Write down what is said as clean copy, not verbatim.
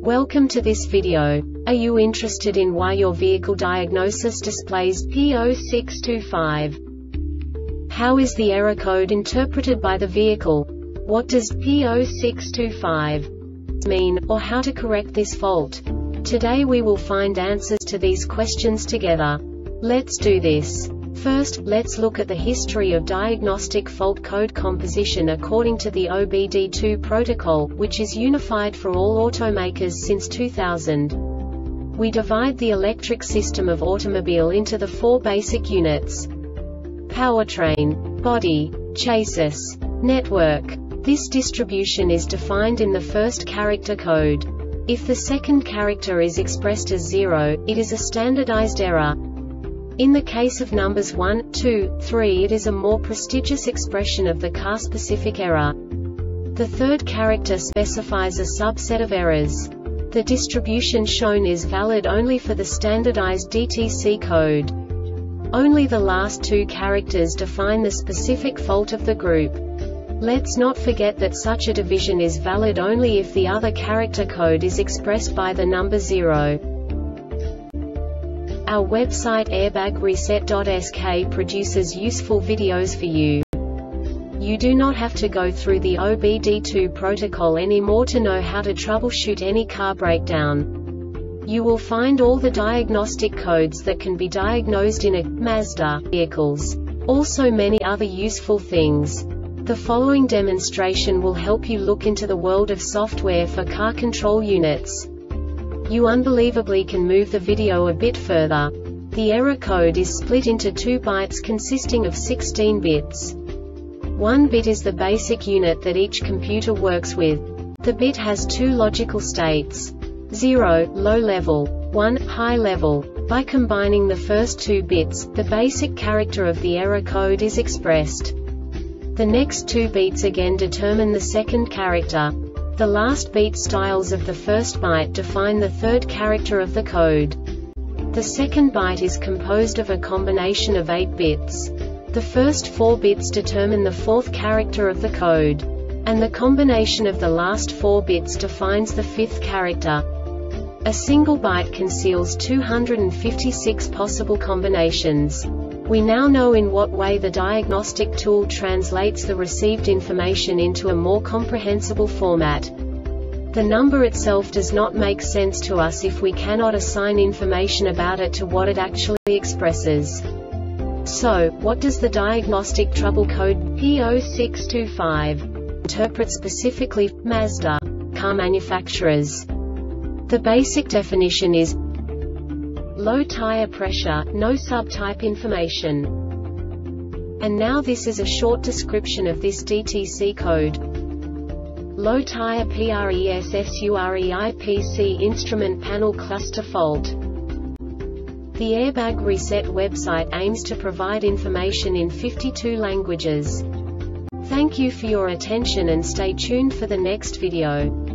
Welcome to this video. Are you interested in why your vehicle diagnosis displays P0625? How is the error code interpreted by the vehicle? What does P0625 mean, or how to correct this fault? Today we will find answers to these questions together. Let's do this. First, let's look at the history of diagnostic fault code composition according to the OBD2 protocol, which is unified for all automakers since 2000. We divide the electric system of automobile into the four basic units: powertrain, body, chassis, network. This distribution is defined in the first character code. If the second character is expressed as 0, it is a standardized error. In the case of numbers 1, 2, 3, it is a more prestigious expression of the car-specific error. The third character specifies a subset of errors. The distribution shown is valid only for the standardized DTC code. Only the last two characters define the specific fault of the group. Let's not forget that such a division is valid only if the other character code is expressed by the number 0. Our website airbagreset.sk produces useful videos for you. You do not have to go through the OBD2 protocol anymore to know how to troubleshoot any car breakdown. You will find all the diagnostic codes that can be diagnosed in a Mazda vehicles. Also many other useful things. The following demonstration will help you look into the world of software for car control units. You unbelievably can move the video a bit further. The error code is split into 2 bytes consisting of 16 bits. 1 bit is the basic unit that each computer works with. The bit has 2 logical states: 0, low level, 1, high level. By combining the first 2 bits, the basic character of the error code is expressed. The next 2 beats again determine the second character. The last beat styles of the first byte define the third character of the code. The second byte is composed of a combination of 8 bits. The first 4 bits determine the fourth character of the code. And the combination of the last 4 bits defines the fifth character. A single byte conceals 256 possible combinations. We now know in what way the diagnostic tool translates the received information into a more comprehensible format. The number itself does not make sense to us if we cannot assign information about it to what it actually expresses. So, what does the diagnostic trouble code P0625 interpret specifically for Mazda car manufacturers? The basic definition is low tire pressure, no subtype information. And now this is a short description of this DTC code. Low tire PRESSUREIPC instrument panel cluster fault. The Airbag Reset website aims to provide information in 52 languages. Thank you for your attention and stay tuned for the next video.